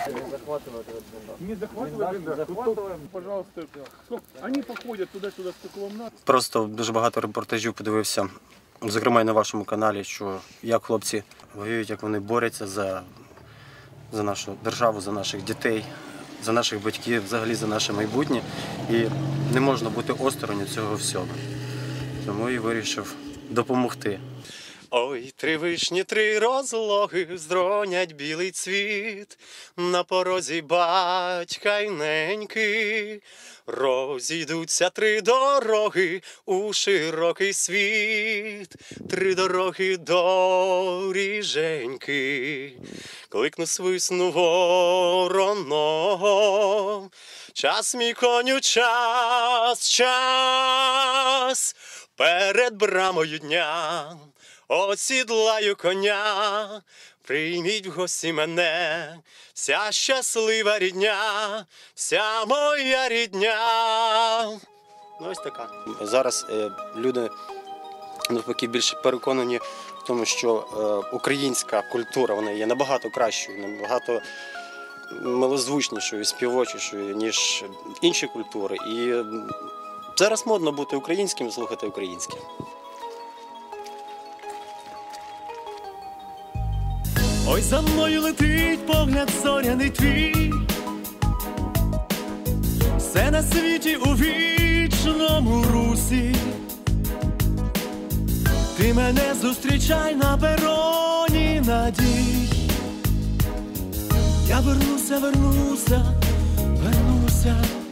Не захватывай блиндаж. Захватываем, пожалуйста. Они походят туда-сюда, сколько вам надо. Просто дуже багато репортажів подивився, зокрема і на вашому каналі, що як хлопці воюють, як вони борються за нашу державу, за наших дітей, за наших батьків, взагалі за наше майбутнє. І не можна бути осторонь цього всього. Тому і вирішив допомогти. Ой, 3 вишні, 3 розлоги, здронять білий цвіт, на порозі батька й неньки. Розійдуться 3 дороги у широкий світ, 3 дороги доріженьки. Кликну свисну вороном, час, мій коню, час, час, перед брамою дня осідлаю коня, прийміть в гості мене, вся щаслива рідня, вся моя рідня. Ну, ось така. Зараз люди навпаки більше переконані в тому, що українська культура, вона є набагато кращою, набагато милозвучнішою, співочішою, ніж інші культури. І зараз модно бути українським, слухати українське. Ой, за мною летить погляд зоряний твій, все на світі у вічному русі. Ти мене зустрічай на пероні надій. Я вернуся, вернуся, вернуся.